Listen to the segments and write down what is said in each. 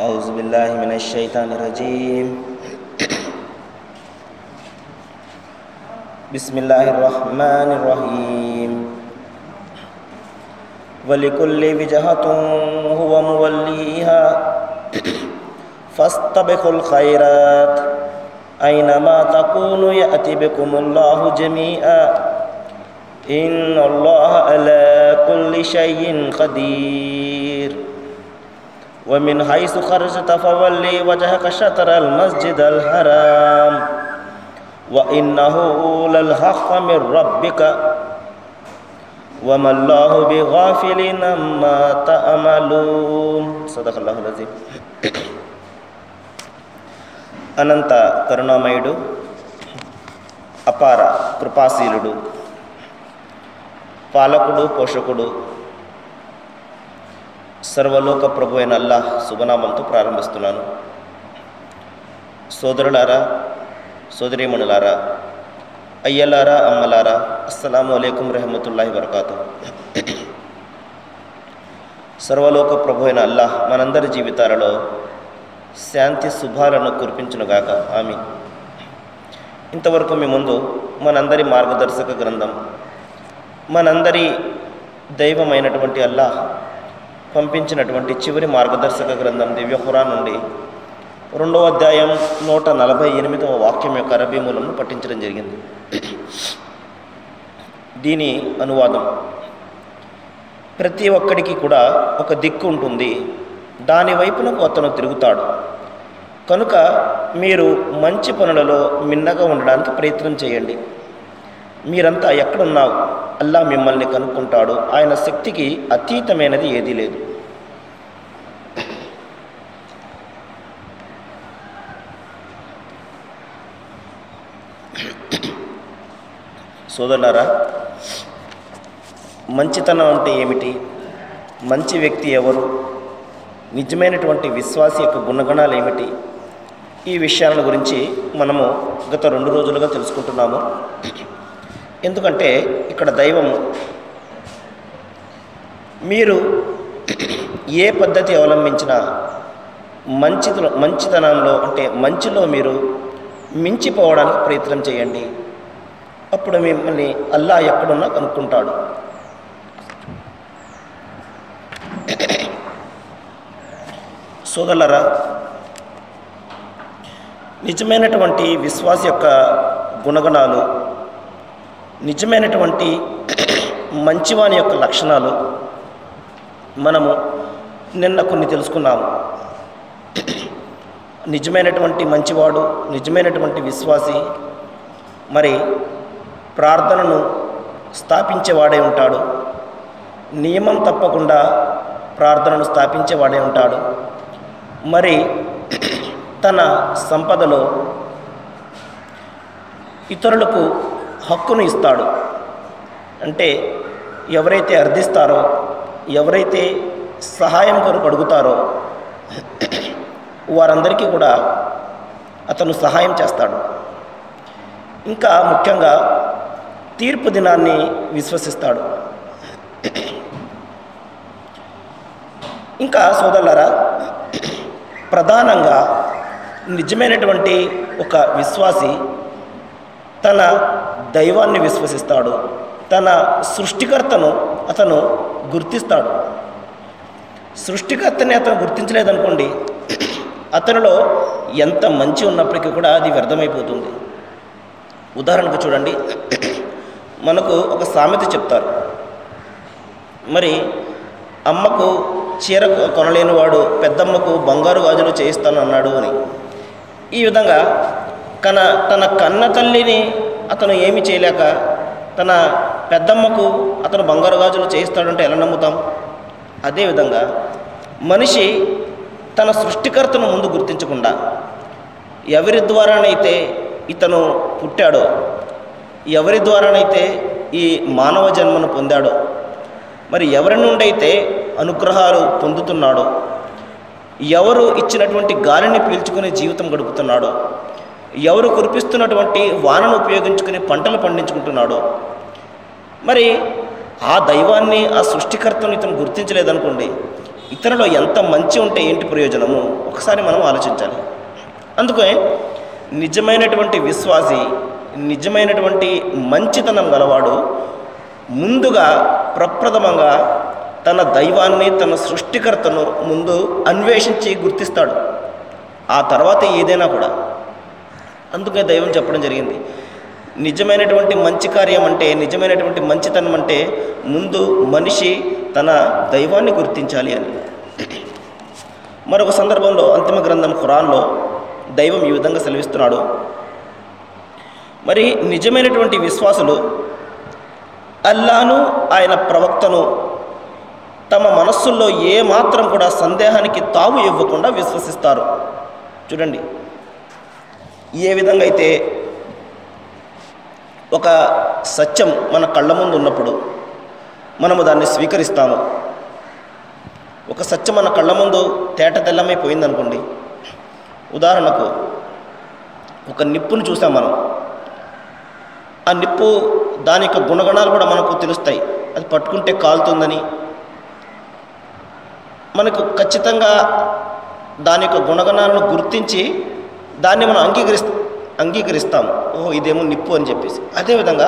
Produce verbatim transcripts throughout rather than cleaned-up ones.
أعوذ بالله من الشيطان الرجيم بسم الله الرحمن الرحيم ولكل وجهة هو موليها فاستبقوا الخيرات أينما تكونوا يأتي بكم الله جميعا إن الله على كل شيء قدير ومن حيث خرجت فولي وجهك شطر المسجد الحرام وإنه للحق من ربك وما الله بغافل عما تعملون صدق الله العظيم. అనంత కరుణామయుడు అపార కృపాశీలుడు పాలకుడు పోషకుడు సర్వలోక ప్రభు అయిన అల్లాహ్ శుభనామంతో ప్రారంభిస్తున్నాను. సోదరులారా, సోదరీమణులారా, అయ్యలారా, అమ్మలారా, అస్సలాము అలైకుం రహమతుల్లాహి వబరకాతు. సర్వలోక ప్రభు అయిన అల్లాహ్ మనందరి జీవితాలలో శాంతి శుభాలను కురిపించునుగాక. ఆమీన్. ఇంతవరకు మీ ముందు మనందరి మార్గదర్శక గ్రంథం, మనందరి దైవమైనటువంటి అల్లాహ్ పంపించినటువంటి చివరి మార్గదర్శక గ్రంథం దివ్య ఖురాన్ నుండి రెండవ అధ్యాయం నూట నలభై ఎనిమిదవ వాక్యం యొక్క అరబీ మూలంను పఠించడం జరిగింది. దీని అనువాదం: ప్రతి ఒక్కడికి కూడా ఒక దిక్కు ఉంటుంది, దాని వైపునకు అతను తిరుగుతాడు. కనుక మీరు మంచి పనులలో మిన్నగా ఉండడానికి ప్రయత్నం చేయండి. మీరంతా ఎక్కడున్నావు, అల్లా మిమ్మల్ని కనుక్కుంటాడు. ఆయన శక్తికి అతీతమైనది ఏదీ లేదు. సోదరులారా, మంచితనం అంటే ఏమిటి, మంచి వ్యక్తి ఎవరు, నిజమైనటువంటి విశ్వాసి యొక్క గుణగణాలు ఏమిటి, ఈ విషయాల గురించి మనము గత రెండు రోజులుగా తెలుసుకుంటున్నాము. ఎందుకంటే ఇక్కడ దైవం మీరు ఏ పద్ధతి అవలంబించినా మంచిలో మంచితనంలో అంటే మంచిలో మీరు మించిపోవడానికి ప్రయత్నం చేయండి. అప్పుడు మిమ్మల్ని అల్లా ఎక్కడున్నా కనుక్కుంటాడు. సోదరులారా, నిజమైనటువంటి విశ్వాస యొక్క గుణగణాలు, నిజమైనటువంటి మంచివాని యొక్క లక్షణాలు మనము నిన్న కొన్ని తెలుసుకున్నాము. నిజమైనటువంటి మంచివాడు, నిజమైనటువంటి విశ్వాసి మరి ప్రార్థనను స్థాపించేవాడే ఉంటాడు. నియమం తప్పకుండా ప్రార్థనను స్థాపించేవాడే ఉంటాడు. మరి తన సంపదలో ఇతరులకు హక్కును ఇస్తాడు. అంటే ఎవరైతే అర్థిస్తారో, ఎవరైతే సహాయం కొరకు అడుగుతారో వారందరికీ కూడా అతను సహాయం చేస్తాడు. ఇంకా ముఖ్యంగా తీర్పు దినాన్ని విశ్వసిస్తాడు. ఇంకా సోదరులారా, ప్రధానంగా నిజమైనటువంటి ఒక విశ్వాసి తన దైవాన్ని విశ్వసిస్తాడు. తన సృష్టికర్తను అతను గుర్తిస్తాడు. సృష్టికర్తని అతను గుర్తించలేదనుకోండి, అతనిలో ఎంత మంచి ఉన్నప్పటికీ కూడా అది వ్యర్థమైపోతుంది. ఉదాహరణకు చూడండి, మనకు ఒక సామెత చెప్తారు. మరి అమ్మకు చీర కొనలేనివాడు పెద్దమ్మకు బంగారు గాజులు చేయిస్తాను అన్నాడు అని. ఈ విధంగా కన తన కన్న తల్లిని అతను ఏమి చేయలేక తన పెద్దమ్మకు అతను బంగారు గాజులు చేయిస్తాడంటే ఎలా నమ్ముతాం? అదేవిధంగా మనిషి తన సృష్టికర్తను ముందు గుర్తించకుండా ఎవరి ద్వారానైతే ఇతను పుట్టాడో, ఎవరి ద్వారానైతే ఈ మానవ జన్మను పొందాడో, మరి ఎవరి నుండి అయితే అనుగ్రహాలు పొందుతున్నాడో, ఎవరు ఇచ్చినటువంటి గాలిని పీల్చుకుని జీవితం గడుపుతున్నాడో, ఎవరు కురిపిస్తున్నటువంటి వానను ఉపయోగించుకుని పంటలు పండించుకుంటున్నాడో, మరి ఆ దైవాన్ని, ఆ సృష్టికర్తను ఇతను గుర్తించలేదనుకోండి, ఇతరులో ఎంత మంచి ఉంటే ఏంటి ప్రయోజనము ఒకసారి మనం ఆలోచించాలి. అందుకే నిజమైనటువంటి విశ్వాసి, నిజమైనటువంటి మంచితనం గలవాడు ముందుగా ప్రప్రథమంగా తన దైవాన్ని, తన సృష్టికర్తను ముందు అన్వేషించి గుర్తిస్తాడు. ఆ తర్వాత ఏదైనా కూడా. అందుకే దైవం చెప్పడం జరిగింది, నిజమైనటువంటి మంచి కార్యం అంటే, నిజమైనటువంటి మంచితనం అంటే ముందు మనిషి తన దైవాన్ని గుర్తించాలి అని. మరొక సందర్భంలో అంతిమ గ్రంథం ఖురాన్లో దైవం ఈ విధంగా సెలవిస్తున్నాడు, మరి నిజమైనటువంటి విశ్వాసులు అల్లాను, ఆయన ప్రవక్తను తమ మనస్సుల్లో ఏ మాత్రం కూడా సందేహానికి తావు ఇవ్వకుండా విశ్వసిస్తారు. చూడండి, ఏ విధంగా అయితే ఒక సత్యం మన కళ్ళ ముందు ఉన్నప్పుడు మనము దాన్ని స్వీకరిస్తాము. ఒక సత్యం మన కళ్ళ ముందు తేట తెల్లమైపోయింది అనుకోండి. ఉదాహరణకు ఒక నిప్పును చూసాం మనం, ఆ నిప్పు దాని యొక్క గుణగణాలు కూడా మనకు తెలుస్తాయి. అది పట్టుకుంటే కాలుతుందని మనకు ఖచ్చితంగా దాని యొక్క గుణగణాలను గుర్తించి దాన్ని మనం అంగీకరిస్తా అంగీకరిస్తాము ఓహో ఇదేమో నిప్పు అని చెప్పేసి. అదేవిధంగా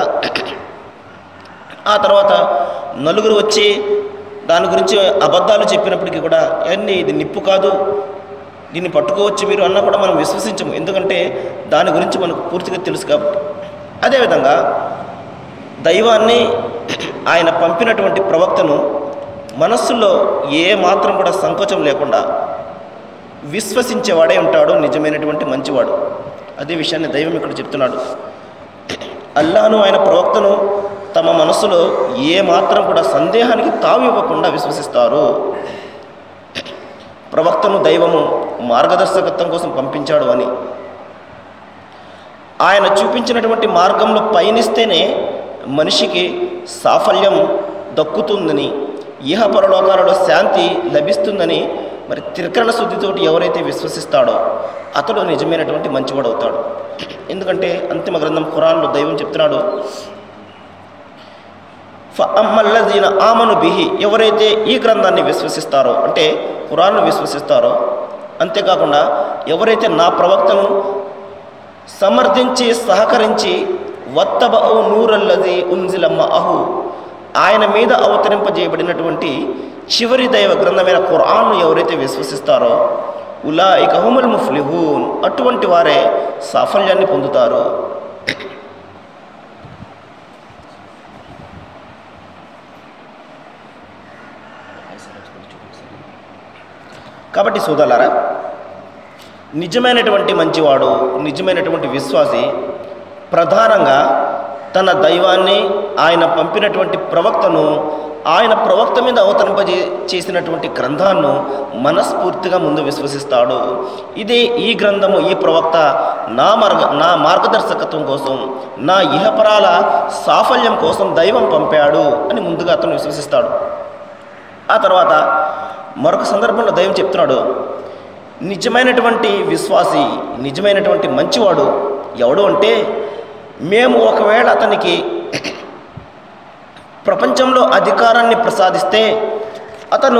ఆ తర్వాత నలుగురు వచ్చి దాని గురించి అబద్ధాలు చెప్పినప్పటికీ కూడా అన్నీ ఇది నిప్పు కాదు, దీన్ని పట్టుకోవచ్చు మీరు అన్నా కూడా మనం విశ్వసించము, ఎందుకంటే దాని గురించి మనకు పూర్తిగా తెలుసు కాబట్టి. అదేవిధంగా దైవాన్ని, ఆయన పంపినటువంటి ప్రవక్తను మనస్సులో ఏ మాత్రం కూడా సంకోచం లేకుండా విశ్వసించేవాడే ఉంటాడు నిజమైనటువంటి మంచివాడు. అదే విషయాన్ని దైవం ఇక్కడ చెప్తున్నాడు. అల్లాను, ఆయన ప్రవక్తను తమ మనస్సులో ఏ మాత్రం కూడా సందేహానికి తావు ఇవ్వకుండా విశ్వసిస్తారు. ప్రవక్తను దైవము మార్గదర్శకత్వం కోసం పంపించాడు అని, ఆయన చూపించినటువంటి మార్గంలో పయనిస్తేనే మనిషికి సాఫల్యం దక్కుతుందని, ఇహ పరలోకాలలో శాంతి లభిస్తుందని మరి త్రికరణ శుద్ధితోటి ఎవరైతే విశ్వసిస్తాడో అతడు నిజమైనటువంటి మంచివాడు అవుతాడు. ఎందుకంటే అంతిమ గ్రంథం ఖురాన్లో దైవం చెప్తున్నాడు, ఫఅమ్మల్లజీన ఆమను బిహి, ఎవరైతే ఈ గ్రంథాన్ని విశ్వసిస్తారో అంటే ఖురాన్ను విశ్వసిస్తారో, అంతేకాకుండా ఎవరైతే నా ప్రవక్తను సమర్థించి సహకరించి వత్తబఉ నూరల్లజీ ఉన్జిల మఅహు, ఆయన మీద అవతరింపజేయబడినటువంటి చివరి దైవ గ్రంథమైన ఖురాన్ను ఎవరైతే విశ్వసిస్తారో ఉలాయిక హుముల్ ముఫ్లిహూన్, అటువంటి వారే సాఫల్యాన్ని పొందుతారు. కాబట్టి సోదరులారా, నిజమైనటువంటి మంచివాడు, నిజమైనటువంటి విశ్వాసి ప్రధానంగా తన దైవాన్ని, ఆయన పంపినటువంటి ప్రవక్తను, ఆయన ప్రవక్త మీద అవతరింపజే చేసినటువంటి గ్రంథాన్ని మనస్ఫూర్తిగా ముందు విశ్వసిస్తాడు. ఇదే ఈ గ్రంథము, ఈ ప్రవక్త నా మార్గ నా మార్గదర్శకత్వం కోసం, నా ఇహపరాల సాఫల్యం కోసం దైవం పంపాడు అని ముందుగా అతను విశ్వసిస్తాడు. ఆ తర్వాత మరొక సందర్భంలో దైవం చెప్తున్నాడు, నిజమైనటువంటి విశ్వాసి, నిజమైనటువంటి మంచివాడు ఎవడు అంటే, మేము ఒకవేళ అతనికి ప్రపంచంలో అధికారాన్ని ప్రసాదిస్తే అతను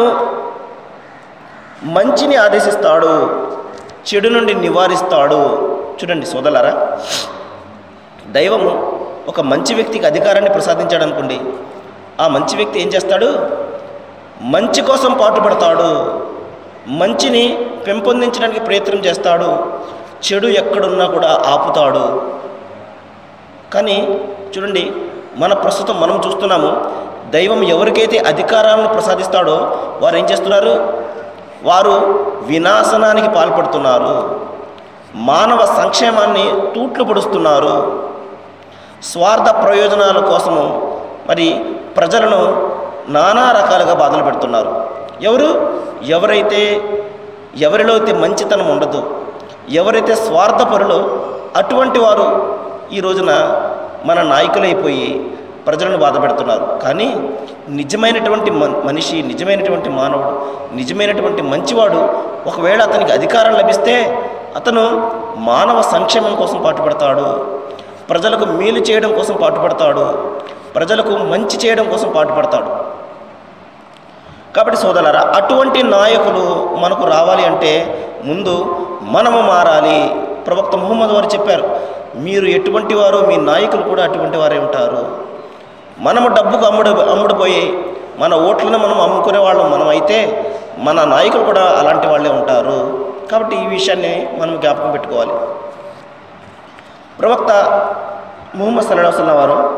మంచిని ఆదేశిస్తాడు, చెడు నుండి నివారిస్తాడు. చూడండి సోదరులారా, దైవము ఒక మంచి వ్యక్తికి అధికారాన్ని ప్రసాదించాడు అనుకోండి, ఆ మంచి వ్యక్తి ఏం చేస్తాడు? మంచి కోసం పాటుపడతాడు, మంచిని పెంపొందించడానికి ప్రయత్నం చేస్తాడు, చెడు ఎక్కడున్నా కూడా ఆపుతాడు. కానీ చూడండి, మన ప్రస్తుతం మనం చూస్తున్నాము, దైవం ఎవరికైతే అధికారాలను ప్రసాదిస్తాడో వారు ఏం చేస్తున్నారు? వారు వినాశనానికి పాల్పడుతున్నారు, మానవ సంక్షేమాన్ని తూట్లు పొడుస్తున్నారు, స్వార్థ ప్రయోజనాల కోసము మరి ప్రజలను నానా రకాలుగా బాధలు పెడుతున్నారు. ఎవరు ఎవరైతే ఎవరిలో అయితే మంచితనం ఉండదు, ఎవరైతే స్వార్థపరులో అటువంటి వారు ఈ రోజున మన నాయకులైపోయి ప్రజలను బాధ పెడుతున్నారు. కానీ నిజమైనటువంటి మనిషి, నిజమైనటువంటి మానవుడు, నిజమైనటువంటి మంచివాడు ఒకవేళ అతనికి అధికారం లభిస్తే అతను మానవ సంక్షేమం కోసం పాటుపడతాడు, ప్రజలకు మేలు చేయడం కోసం పాటుపడతాడు, ప్రజలకు మంచి చేయడం కోసం పాటుపడతాడు. కాబట్టి సోదరులారా, అటువంటి నాయకులు మనకు రావాలి అంటే ముందు మనము మారాలి. ప్రవక్త ముహమ్మద్ వారు చెప్పారు, మీరు ఎటువంటి వారో మీ నాయకులు కూడా అటువంటి వారే ఉంటారు. మనము డబ్బుకు అమ్ముడు అమ్ముడుపోయి మన ఓట్లను మనం అమ్ముకునే వాళ్ళం మనం అయితే మన నాయకులు కూడా అలాంటి వాళ్ళే ఉంటారు. కాబట్టి ఈ విషయాన్ని మనం జ్ఞాపకం పెట్టుకోవాలి. ప్రవక్త ముహమ్మద్ సల్లల్లాహు అలైహి వసల్లం వారు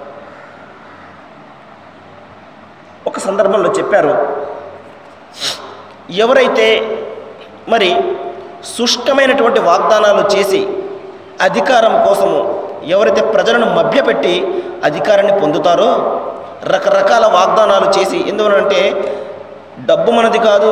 ఒక సందర్భంలో చెప్పారు, ఎవరైతే మరి శుష్కమైనటువంటి వాగ్దానాలు చేసి అధికారం కోసము ఎవరైతే ప్రజలను మభ్యపెట్టి అధికారాన్ని పొందుతారో, రకరకాల వాగ్దానాలు చేసి, ఎందువలంటే డబ్బు మనది కాదు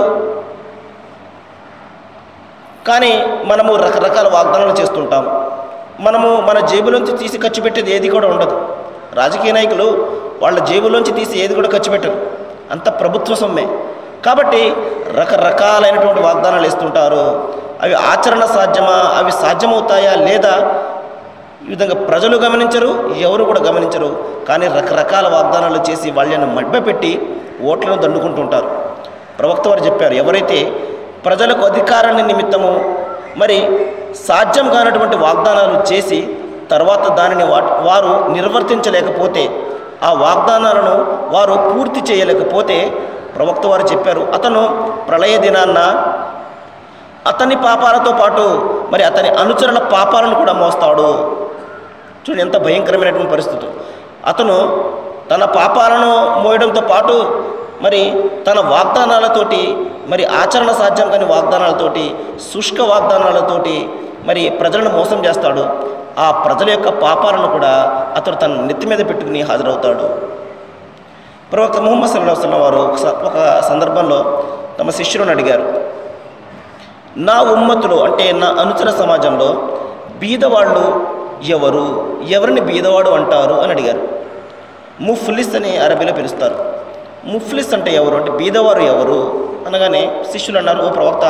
కానీ మనము రకరకాల వాగ్దానాలు చేస్తుంటాము. మనము మన జేబులోంచి తీసి ఖర్చు పెట్టేది ఏది కూడా ఉండదు. రాజకీయ నాయకులు వాళ్ళ జేబులోంచి తీసి ఏది కూడా ఖర్చు పెట్టరు, అంత ప్రభుత్వ సొమ్మే. కాబట్టి రకరకాలైనటువంటి వాగ్దానాలు ఇస్తుంటారు. అవి ఆచరణ సాధ్యమా, అవి సాధ్యమవుతాయా లేదా, ఈ విధంగా ప్రజలు గమనించరు, ఎవరు కూడా గమనించరు. కానీ రకరకాల వాగ్దానాలు చేసి వాళ్ళని మభ్యపెట్టి ఓట్లను దండుకుంటుంటారు. ప్రవక్త వారు చెప్పారు, ఎవరైతే ప్రజలకు అధికారాన్ని నిమిత్తము మరి సాధ్యం కానటువంటి వాగ్దానాలు చేసి తర్వాత దానిని వారు నిర్వర్తించలేకపోతే, ఆ వాగ్దానాలను వారు పూర్తి చేయలేకపోతే, ప్రవక్త వారు చెప్పారు, అతను ప్రళయ దినాన్న అతని పాపాలతో పాటు మరి అతని అనుచరుల పాపాలను కూడా మోస్తాడు. చూడండి ఎంత భయంకరమైనటువంటి పరిస్థితి. అతను తన పాపాలను మోయడంతో పాటు మరి తన వాగ్దానాలతోటి, మరి ఆచరణ సాధ్యం కాని వాగ్దానాలతోటి, శుష్క వాగ్దానాలతోటి మరి ప్రజలను మోసం చేస్తాడు. ఆ ప్రజల యొక్క పాపాలను కూడా అతడు తన నెత్తి మీద పెట్టుకుని హాజరవుతాడు. ప్రవక్త ముహమ్మద్ సల్లల్లాహు అలైహి వసల్లం వారు ఒక సందర్భంలో తమ శిష్యులను అడిగారు, నా ఉమ్మతులు అంటే నా అనుచర సమాజంలో బీదవాళ్ళు ఎవరు, ఎవరిని బీదవాడు అంటారు అని అడిగారు. ముఫ్లిస్ అని అరబీలో పిలుస్తారు. ముఫ్లిస్ అంటే ఎవరు అంటే బీదవారు ఎవరు అనగానే శిష్యులు అన్నారు, ఓ ప్రవక్త,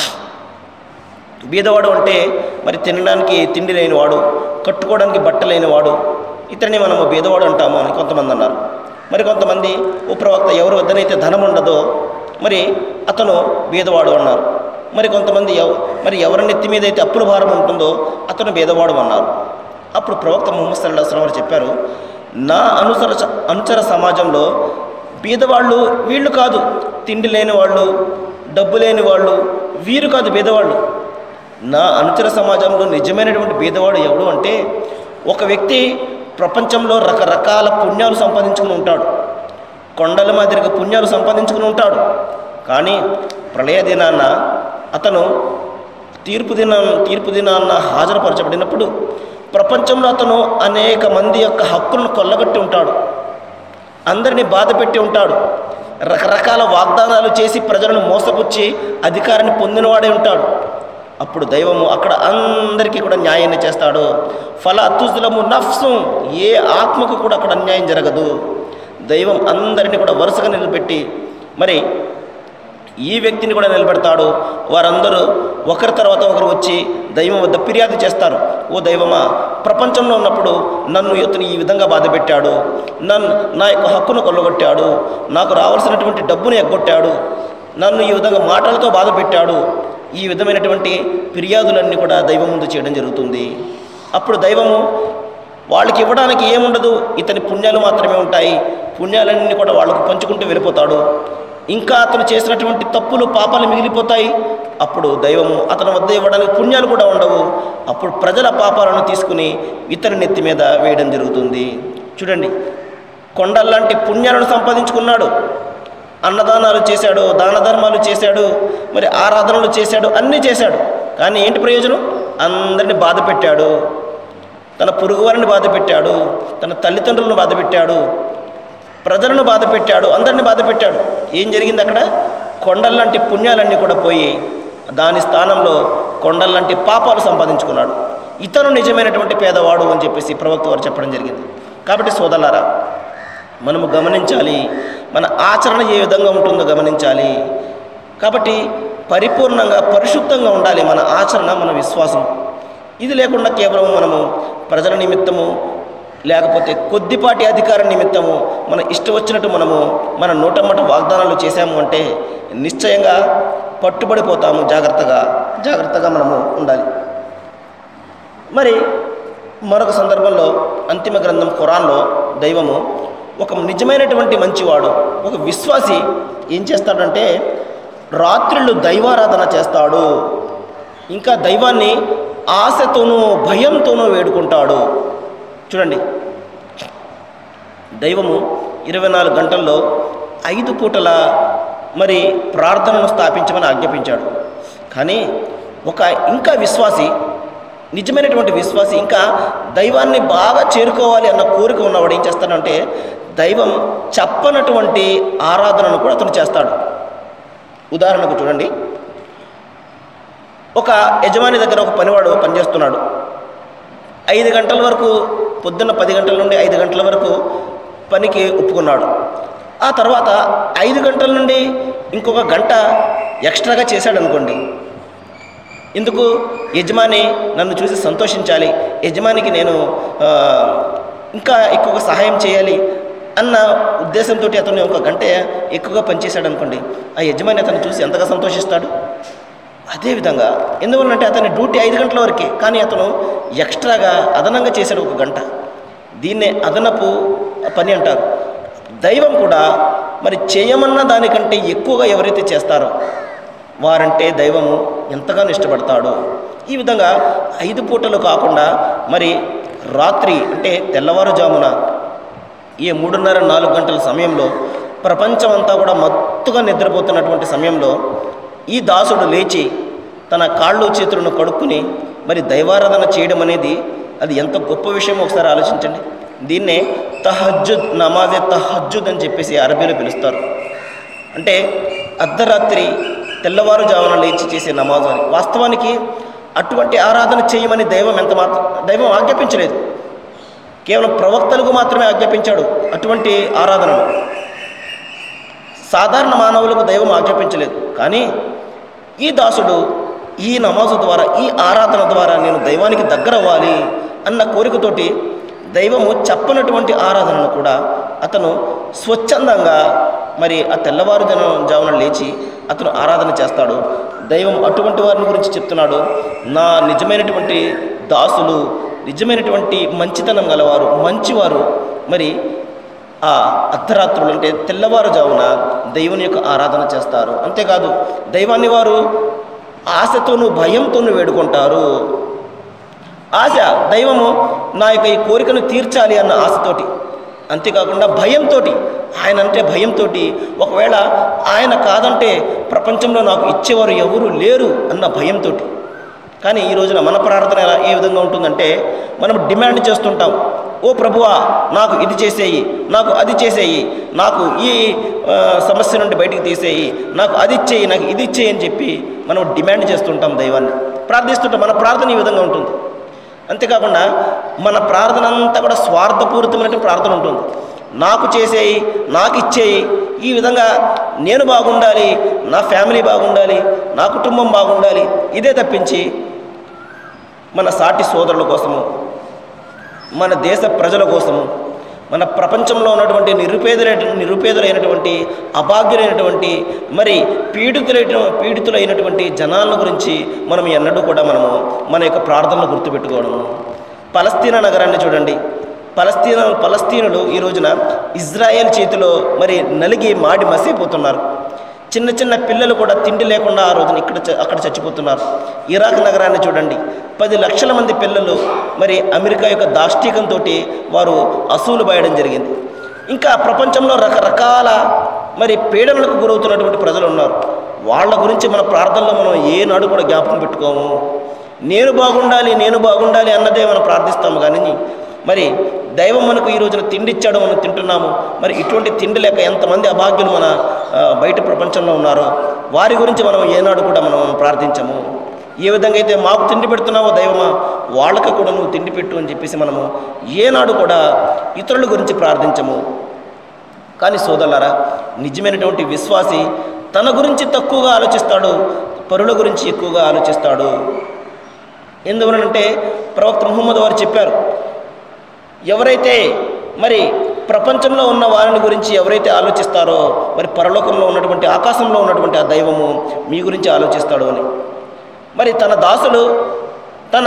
బీదవాడు అంటే మరి తినడానికి తిండి లేనివాడు, కట్టుకోవడానికి బట్ట లేనివాడు, ఇతన్ని మనము బీదవాడు అంటాము అని కొంతమంది అన్నారు. మరి కొంతమంది, ఓ ప్రవక్త, ఎవరి వద్దనైతే ధనం ఉండదో మరి అతను బీదవాడు అన్నారు. మరి కొంతమంది ఎవ మరి ఎవరి నెత్తి మీద అయితే అప్పుల భారం ఉంటుందో అతను బీదవాడు అన్నారు. అప్పుడు ప్రవక్త ముహమ్మద్ సల్లల్లాహు అలైహి వసల్లం వారు చెప్పారు, నా అనుసర అనుచర సమాజంలో బీదవాళ్ళు వీళ్ళు కాదు, తిండి లేని వాళ్ళు, డబ్బు లేని వాళ్ళు, వీరు కాదు బీదవాళ్ళు. నా అనుచర సమాజంలో నిజమైనటువంటి బీదవాడు ఎవడు అంటే ఒక వ్యక్తి ప్రపంచంలో రకరకాల పుణ్యాలు సంపాదించుకుని ఉంటాడు, కొండల మాదిరిగా పుణ్యాలు సంపాదించుకుని ఉంటాడు. కానీ ప్రళయ దినాన్న అతను తీర్పు దినా తీర్పు దినాన్న హాజరుపరచబడినప్పుడు ప్రపంచంలో అతను అనేక మంది యొక్క హక్కులను కొల్లగొట్టి ఉంటాడు, అందరినీ బాధ పెట్టి ఉంటాడు, రకరకాల వాగ్దానాలు చేసి ప్రజలను మోసపుచ్చి అధికారాన్ని పొందినవాడే ఉంటాడు. అప్పుడు దైవము అక్కడ అందరికీ కూడా న్యాయాన్ని చేస్తాడు. ఫలా తుజ్లము నఫ్సు, ఏ ఆత్మకు కూడా అక్కడ అన్యాయం జరగదు. దైవం అందరినీ కూడా వరుసగా నిలబెట్టి మరి ఈ వ్యక్తిని కూడా నిలబెడతాడు. వారందరూ ఒకరి తర్వాత ఒకరు వచ్చి దైవం వద్ద ఫిర్యాదు చేస్తారు, ఓ దైవమా, ప్రపంచంలో ఉన్నప్పుడు నన్ను ఇతను ఈ విధంగా బాధ పెట్టాడు, నన్ను నా యొక్క హక్కును కొల్లగొట్టాడు, నాకు రావాల్సినటువంటి డబ్బును ఎగ్గొట్టాడు, నన్ను ఈ విధంగా మాటలతో బాధ పెట్టాడు. ఈ విధమైనటువంటి ఫిర్యాదులన్నీ కూడా దైవం ముందు చేయడం జరుగుతుంది. అప్పుడు దైవము వాళ్ళకి ఇవ్వడానికి ఏముండదు, ఇతని పుణ్యాలు మాత్రమే ఉంటాయి. పుణ్యాలన్నీ కూడా వాళ్ళకు పంచుకుంటూ వెళ్ళిపోతాడు. ఇంకా అతను చేసినటువంటి తప్పులు పాపాలు మిగిలిపోతాయి. అప్పుడు దైవము అతని వద్ద ఇవ్వడానికి పుణ్యాలు కూడా ఉండవు. అప్పుడు ప్రజల పాపాలను తీసుకుని ఇతని నెత్తి మీద వేయడం జరుగుతుంది. చూడండి, కొండల్లాంటి పుణ్యాలను సంపాదించుకున్నాడు, అన్నదానాలు చేశాడు, దాన ధర్మాలు చేశాడు, మరి ఆరాధనలు చేశాడు, అన్నీ చేశాడు. కానీ ఏంటి ప్రయోజనం? అందరినీ బాధ పెట్టాడు, తన పొరుగువారిని బాధ పెట్టాడు, తన తల్లిదండ్రులను బాధ పెట్టాడు, ప్రజలను బాధ పెట్టాడు, అందరినీ బాధ పెట్టాడు. ఏం జరిగింది అక్కడ? కొండల్లాంటి పుణ్యాలన్నీ కూడా పోయి దాని స్థానంలో కొండల్లాంటి పాపాలు సంపాదించుకున్నాడు. ఇతను నిజమైనటువంటి పేదవాడు అని చెప్పేసి ప్రవక్త వారు చెప్పడం జరిగింది. కాబట్టి సోదరులారా, మనము గమనించాలి, మన ఆచరణ ఏ విధంగా ఉంటుందో గమనించాలి. కాబట్టి పరిపూర్ణంగా పరిశుద్ధంగా ఉండాలి మన ఆచరణ, మన విశ్వాసం. ఇది లేకుండా కేవలం మనము ప్రజల నిమిత్తము లేకపోతే కొద్దిపాటి అధికార నిమిత్తము మన ఇష్టం వచ్చినట్టు మనము మన నోటమ్మట వాగ్దానాలు చేశాము అంటే నిశ్చయంగా పట్టుబడిపోతాము. జాగ్రత్తగా జాగ్రత్తగా మనము ఉండాలి. మరి మరొక సందర్భంలో అంతిమ గ్రంథం ఖురాన్లో దైవము ఒక నిజమైనటువంటి మంచివాడు, ఒక విశ్వాసి ఏం చేస్తాడంటే రాత్రిళ్ళు దైవారాధన చేస్తాడు, ఇంకా దైవాన్ని ఆశతోనూ భయంతోనూ వేడుకుంటాడు. చూడండి, దైవము ఇరవై నాలుగు గంటల్లో ఐదు పూటల మరి ప్రార్థనను స్థాపించమని ఆజ్ఞాపించాడు. కానీ ఒక ఇంకా విశ్వాసి, నిజమైనటువంటి విశ్వాసి, ఇంకా దైవాన్ని బాగా చేరుకోవాలి అన్న కోరిక ఉన్నవాడు ఏం చేస్తాడంటే దైవం చెప్పనటువంటి ఆరాధనను కూడా అతను చేస్తాడు. ఉదాహరణకు చూడండి, ఒక యజమాని దగ్గర ఒక పనివాడు పనిచేస్తున్నాడు. ఐదు గంటల వరకు, పొద్దున్న పది గంటల నుండి ఐదు గంటల వరకు పనికి ఒప్పుకున్నాడు. ఆ తర్వాత ఐదు గంటల నుండి ఇంకొక గంట ఎక్స్ట్రాగా చేశాడు అనుకోండి. ఎందుకు? యజమాని నన్ను చూసి సంతోషించాలి, యజమానికి నేను ఇంకా ఎక్కువగా సహాయం చేయాలి అన్న ఉద్దేశంతో అతను ఒక గంట ఎక్కువగా పనిచేశాడు అనుకోండి. ఆ యజమాని అతను చూసి ఎంతగా సంతోషిస్తాడు. అదేవిధంగా ఎందువల్లంటే అతని డ్యూటీ ఐదు గంటల వరకే, కానీ అతను ఎక్స్ట్రాగా అదనంగా చేశాడు ఒక గంట. దీన్నే అదనపు పని అంటారు. దైవం కూడా మరి చేయమన్న దానికంటే ఎక్కువగా ఎవరైతే చేస్తారో వారంటే దైవము ఎంతగానో ఇష్టపడతాడు. ఈ విధంగా ఐదు పూటలు కాకుండా మరి రాత్రి అంటే తెల్లవారుజామున ఈ మూడున్నర నాలుగు గంటల సమయంలో ప్రపంచం అంతా కూడా మత్తుగా నిద్రపోతున్నటువంటి సమయంలో ఈ దాసుడు లేచి తన కాళ్ళు చేతులను కడుక్కుని మరి దైవారాధన చేయడం అనేది అది ఎంత గొప్ప విషయం ఒకసారి ఆలోచించండి. దీన్నే తహజ్జుద్, నమాజే తహజ్జుద్ అని చెప్పేసి అరబీలో పిలుస్తారు. అంటే అర్ధరాత్రి తెల్లవారుజామున లేచి చేసే నమాజు అని. వాస్తవానికి అటువంటి ఆరాధన చేయమని దైవం ఎంత మాత్రం దైవం ఆజ్ఞాపించలేదు, కేవలం ప్రవక్తలకు మాత్రమే ఆజ్ఞాపించాడు అటువంటి ఆరాధనను. సాధారణ మానవులకు దైవం ఆజ్ఞాపించలేదు. కానీ ఈ దాసుడు ఈ నమాజు ద్వారా, ఈ ఆరాధన ద్వారా నేను దైవానికి దగ్గర అవ్వాలి అన్న కోరికతోటి దైవము చెప్పనటువంటి ఆరాధనను కూడా అతను స్వచ్ఛందంగా మరి ఆ తెల్లవారు జామున లేచి అతను ఆరాధన చేస్తాడు. దైవం అటువంటి వారిని గురించి చెప్తున్నాడు, నా నిజమైనటువంటి దాసులు, నిజమైనటువంటి మంచితనం గలవారు, మంచివారు మరి ఆ అర్ధరాత్రులు అంటే తెల్లవారుజామున దైవుని యొక్క ఆరాధన చేస్తారు. అంతేకాదు దైవాన్ని వారు ఆశతోనూ భయంతోనూ వేడుకుంటారు. ఆశ, దైవము నా యొక్క ఈ కోరికను తీర్చాలి అన్న ఆశతోటి, అంతేకాకుండా భయంతో, ఆయన అంటే భయంతో, ఒకవేళ ఆయన కాదంటే ప్రపంచంలో నాకు ఇచ్చేవారు ఎవరు లేరు అన్న భయంతో. కానీ ఈ రోజున మన ప్రార్థన ఎలా ఏ విధంగా ఉంటుందంటే మనం డిమాండ్ చేస్తుంటాం, ఓ ప్రభువా నాకు ఇది చేసేయి, నాకు అది చేసేయి, నాకు ఈ సమస్య నుండి బయటికి తీసేయి, నాకు అది ఇచ్చేయి, నాకు ఇది ఇచ్చేయి అని చెప్పి మనం డిమాండ్ చేస్తుంటాం, దైవాన్ని ప్రార్థిస్తుంటాం. మన ప్రార్థన ఈ విధంగా ఉంటుంది. అంతేకాకుండా మన ప్రార్థన అంతా కూడా స్వార్థపూరితమైన ప్రార్థన ఉంటుంది. నాకు చేసేయి, నాకు ఇచ్చేయి, ఈ విధంగా నేను బాగుండాలి, నా ఫ్యామిలీ బాగుండాలి, నా కుటుంబం బాగుండాలి, ఇదే తప్పించి మన సాటి సోదరుల కోసము, మన దేశ ప్రజల కోసము, మన ప్రపంచంలో ఉన్నటువంటి నిరుపేదలైన నిరుపేదలైనటువంటి అభాగ్యులైనటువంటి మరి పీడితులైన పీడితులైనటువంటి జనాల గురించి మనం ఎన్నడూ కూడా మనము మన యొక్క ప్రార్థనలు గుర్తుపెట్టుకోవడము. పలస్తీనా నగరాన్ని చూడండి. పలస్తీనా పలస్తీనులు ఈ రోజున ఇజ్రాయెల్ చేతిలో మరి నలిగి మాడి మసైపోతున్నారు. చిన్న చిన్న పిల్లలు కూడా తిండి లేకుండా ఆ రోజున ఇక్కడ అక్కడ చచ్చిపోతున్నారు. ఇరాక్ నగరాన్ని చూడండి. పది లక్షల మంది పిల్లలు మరి అమెరికా యొక్క దాష్టీకంతో వారు అసూలు బాయడం జరిగింది. ఇంకా ప్రపంచంలో రకరకాల మరి పీడనలకు గురవుతున్నటువంటి ప్రజలు ఉన్నారు. వాళ్ళ గురించి మన ప్రార్థనలో మనం ఏనాడు కూడా జ్ఞాపకం పెట్టుకోము. నేను బాగుండాలి, నేను బాగుండాలి అన్నదే మనం ప్రార్థిస్తాము. కానీ మరి దైవం మనకు ఈ రోజున తిండి ఇచ్చాడు, మనం తింటున్నాము. మరి ఇటువంటి తిండి లేక ఎంతమంది అభాగ్యులు మన బయట ప్రపంచంలో ఉన్నారో వారి గురించి మనం ఏనాడు కూడా మనం ప్రార్థించము. ఏ విధంగా అయితే మాకు తిండి పెడుతున్నావో దైవమా, వాళ్ళకి కూడా నువ్వు తిండి పెట్టు అని చెప్పేసి మనము ఏనాడు కూడా ఇతరుల గురించి ప్రార్థించము. కానీ సోదరులారా, నిజమైనటువంటి విశ్వాసి తన గురించి తక్కువగా ఆలోచిస్తాడు, పరుల గురించి ఎక్కువగా ఆలోచిస్తాడు. ఎందువలనంటే ప్రవక్త ముహమ్మద్ వారు చెప్పారు, ఎవరైతే మరి ప్రపంచంలో ఉన్న వారిని గురించి ఎవరైతే ఆలోచిస్తారో మరి పరలోకంలో ఉన్నటువంటి ఆకాశంలో ఉన్నటువంటి ఆ దైవము మీ గురించి ఆలోచిస్తాడు అని. మరి తన దాసుడు తన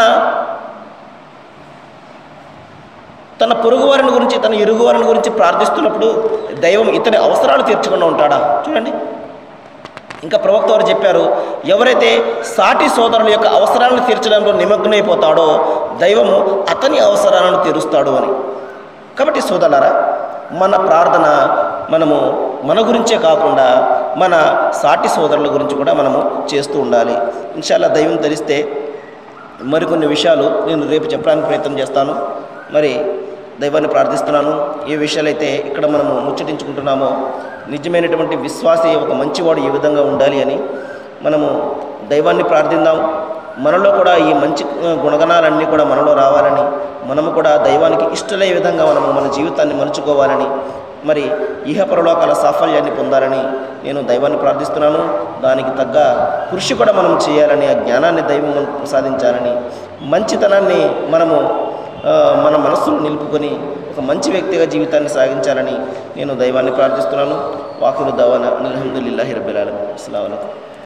తన పొరుగువారిని గురించి తన ఇరుగువారిని గురించి ప్రార్థిస్తున్నప్పుడు దైవం ఇతని అవసరాలు తీర్చకుండా ఉంటాడా? చూడండి, ఇంకా ప్రవక్త వారు చెప్పారు, ఎవరైతే సాటి సోదరుల యొక్క అవసరాలను తీర్చడంలో నిమగ్నమైపోతాడో దైవము అతని అవసరాలను తీరుస్తాడు అని. కాబట్టి సోదరులారా, మన ప్రార్థన మనము మన గురించే కాకుండా మన సాటి సోదరుల గురించి కూడా మనము చేస్తూ ఉండాలి. ఇన్షాల్లా దైవం తెలిస్తే మరికొన్ని విషయాలు నేను రేపు చెప్పడానికి ప్రయత్నం చేస్తాను. మరి దైవాన్ని ప్రార్థిస్తున్నాను. ఏ విషయాలైతే ఇక్కడ మనము ముచ్చటించుకుంటున్నామో నిజమైనటువంటి విశ్వాసి ఒక మంచివాడు ఏ విధంగా ఉండాలి అని మనము దైవాన్ని ప్రార్థిద్దాం. మనలో కూడా ఈ మంచి గుణగణాలన్నీ కూడా మనలో రావాలని, మనము కూడా దైవానికి ఇష్టలయ్యే విధంగా మనము మన జీవితాన్ని మలుచుకోవాలని, మరి ఇహపరలోకాల సాఫల్యాన్ని పొందాలని నేను దైవాన్ని ప్రార్థిస్తున్నాను. దానికి తగ్గ కృషి కూడా మనం చేయాలని, ఆ జ్ఞానాన్ని దైవం మనకు ప్రసాదించాలని, మంచితనాన్ని మనము మన మనస్సును నిలుపుకొని ఒక మంచి వ్యక్తిగా జీవితాన్ని సాగించాలని నేను దైవాన్ని ప్రార్థిస్తున్నాను. వాకులు దవానా అల్హమ్దులిల్లాహి రబ్బిల్ ఆలమీన్. అస్సలాము అలైకుం.